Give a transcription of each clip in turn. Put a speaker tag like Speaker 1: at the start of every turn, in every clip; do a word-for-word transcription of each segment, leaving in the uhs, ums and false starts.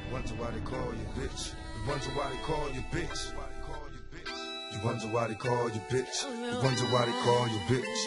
Speaker 1: wonder why they call you bitch. You wonder why they call you bitch. You wonder why they call you bitch. You wonder why they call you bitch.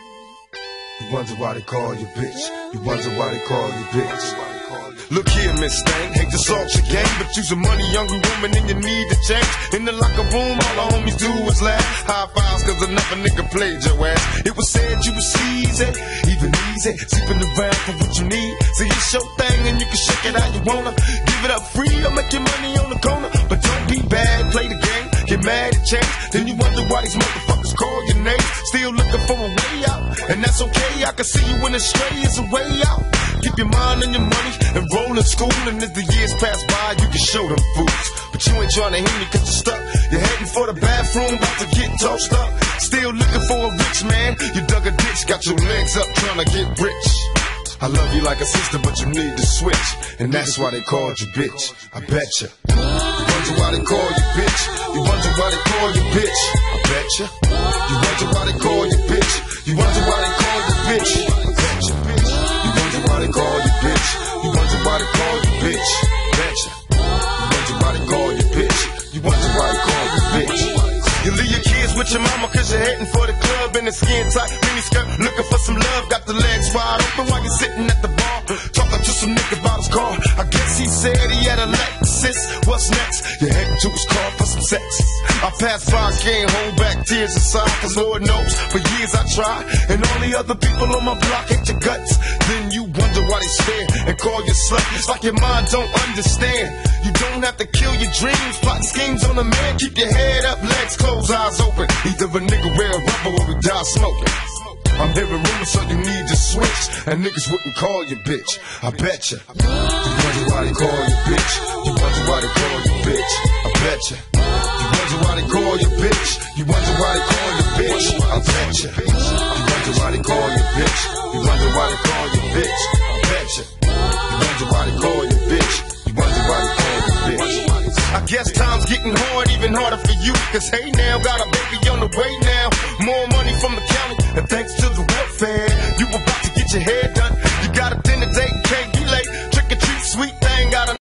Speaker 1: You wonder why they call you bitch. You wonder why they call you bitch. Look here, Miss Thing, hate to salt your game, but you's a money-hungry woman and you need to change. In the locker room, all the homies do is laugh. High fives, cause another nigga played your ass. It was said you was easy, even easy, sleeping around for what you need. See, it's your thing and you can shake it how you wanna. Give it up free or make your money on the corner. But don't be bad, play the game, get mad at change. Then you wonder why these motherfuckers call your name. Still looking for a way out, and that's okay. I can see you when the stray is a way out. Keep your mind on your money and roll in school, and as the years pass by, you can show them fools. But you ain't trying to hear me cause you're stuck. You're heading for the bathroom, about to get tossed up. Still looking for a rich man. You dug a ditch, got your legs up trying to get rich. I love you like a sister, but you need to switch, and that's why they called you bitch. I betcha. You wonder why they call you bitch. You wonder why they call you bitch. I betcha. You wonder why they call you bitch. You wonder why they call you bitch. I betcha. You wonder why they call you bitch. You wonder why they call you bitch. Betcha. You wonder why they call you bitch. You wonder why they call you bitch. You leave your kids with your mama cause you're heading for the club in a skin tight mini skirt, looking for some love, got the legs wide open while you're sitting at the bar, talking to some nigga about his car. I guess he said he had a Lexus. What's next? You're heading to his car for some sex. I passed by, can't hold back tears inside, cause Lord knows for years I tried, and all the other people on my block hate your guts. Then you wonder why they stare and call you slut. It's like your mind don't understand. You don't have to kill your dreams, plotting schemes on a man. Keep your head up, legs closed, eyes open. Either a nigga wear a rubber or we die smoking. I'm hearing rumors, so you need to switch, and niggas wouldn't call you bitch. I betcha. You wonder why they call you bitch. You wonder why they call you bitch. I betcha. You wonder why they call you bitch. You wonder why they call you bitch. I betcha. You wonder why they call you bitch. You wonder why they call you bitch. I betcha. You wonder why they call you bitch. You wonder why they call you bitch. I guess time's getting hard, even harder for you, cause hey now, got a baby on the way now. More money from the county, and thanks to the welfare, you about to get your hair done. You got a dinner date, can't be late. Trick or treat, sweet thing, got a